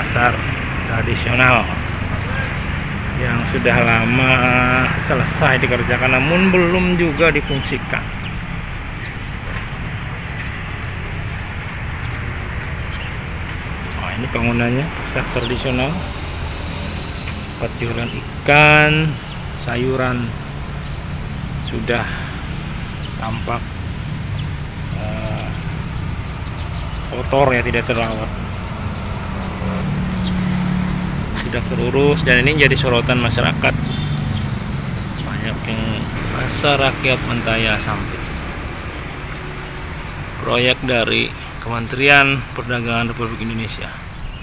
pasar tradisional yang sudah lama selesai dikerjakan namun belum juga difungsikan. Nah, ini bangunannya pasar tradisional, tempat jualan ikan, sayuran sudah tampak kotor ya, tidak terawat, tidak terurus, dan ini jadi sorotan masyarakat. Banyak yang pasar rakyat Mentaya Sampit, proyek dari Kementerian Perdagangan Republik Indonesia,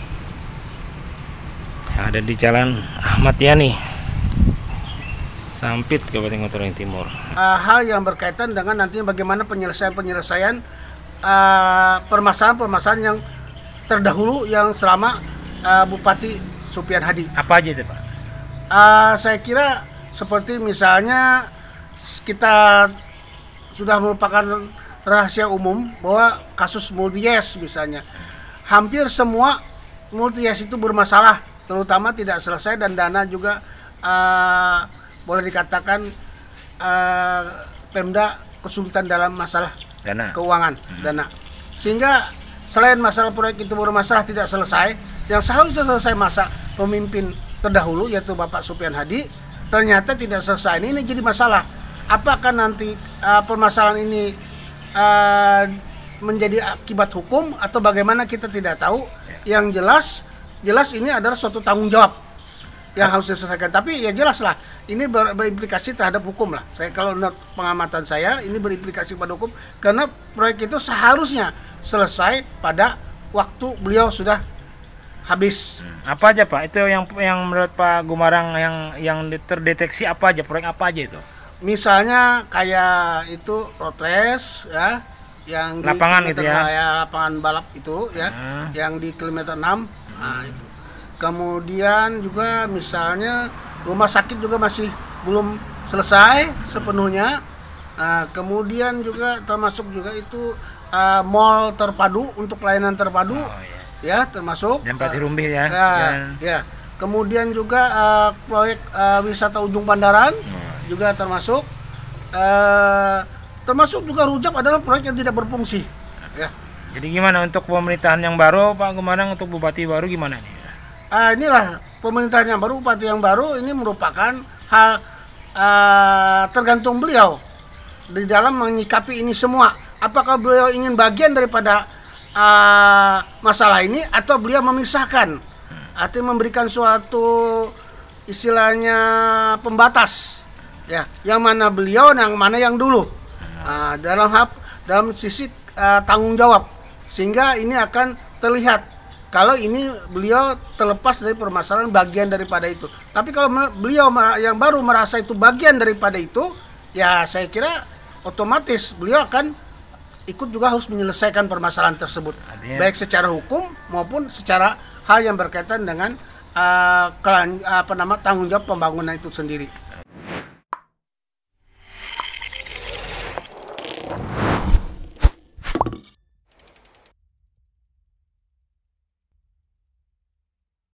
yang ada di Jalan Ahmad Yani, Sampit, Kabupaten Kota Timur. Hal yang berkaitan dengan nantinya bagaimana penyelesaian permasalahan-permasalahan yang terdahulu yang selama Bupati Supian Hadi. Apa aja itu, Pak? Saya kira seperti misalnya kita sudah merupakan rahasia umum bahwa kasus Multies misalnya, hampir semua Multies itu bermasalah, terutama tidak selesai, dan dana juga boleh dikatakan Pemda kesulitan dalam masalah keuangan dana, sehingga selain masalah proyek itu bermasalah tidak selesai, yang seharusnya selesai masa pemimpin terdahulu yaitu Bapak Supian Hadi ternyata tidak selesai. Ini jadi masalah. Apakah nanti permasalahan ini menjadi akibat hukum atau bagaimana, kita tidak tahu. Yang jelas ini adalah suatu tanggung jawab yang harus diselesaikan. Tapi ya jelas lah, ini berimplikasi terhadap hukum lah. Saya kalau menurut pengamatan saya, ini berimplikasi pada hukum karena proyek itu seharusnya selesai pada waktu beliau sudah habis. Apa aja, Pak? Itu yang menurut Pak Gumarang yang terdeteksi apa aja, proyek apa aja itu? Misalnya kayak itu road race ya, yang lapangan di itu ya, lapangan balap itu ya, yang di kilometer 6. Nah, itu. Kemudian juga misalnya rumah sakit juga masih belum selesai sepenuhnya. Kemudian juga termasuk juga itu mall terpadu untuk pelayanan terpadu, ya termasuk. Dan Pati Rumbih ya. Ya. Kemudian juga proyek wisata Ujung Pandaran juga termasuk. Termasuk juga Rujak adalah proyek yang tidak berfungsi. Ya. Jadi gimana untuk pemerintahan yang baru, Pak Gumarang, untuk bupati baru gimana nih? Inilah pemerintahan yang baru, bupati yang baru ini merupakan hal tergantung beliau di dalam menyikapi ini semua. Apakah beliau ingin bagian daripada masalah ini atau beliau memisahkan, artinya memberikan suatu istilahnya pembatas, ya, yang mana beliau, yang mana yang dulu, dalam sisi tanggung jawab, sehingga ini akan terlihat kalau ini beliau terlepas dari permasalahan bagian daripada itu. Tapi kalau beliau yang baru merasa itu bagian daripada itu, ya saya kira otomatis beliau akan ikut juga harus menyelesaikan permasalahan tersebut. Baik secara hukum maupun secara hal yang berkaitan dengan tanggung jawab pembangunan itu sendiri.